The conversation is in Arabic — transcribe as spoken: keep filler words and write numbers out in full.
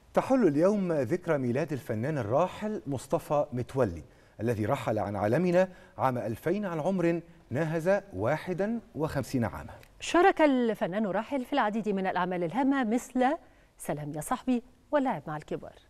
تحل اليوم ذكرى ميلاد الفنان الراحل مصطفى متولي الذي رحل عن عالمنا عام ألفين عن عمر ناهز واحد وخمسين عاما. شارك الفنان الراحل في العديد من الأعمال الهامة مثل سلام يا صاحبي واللعب مع الكبار.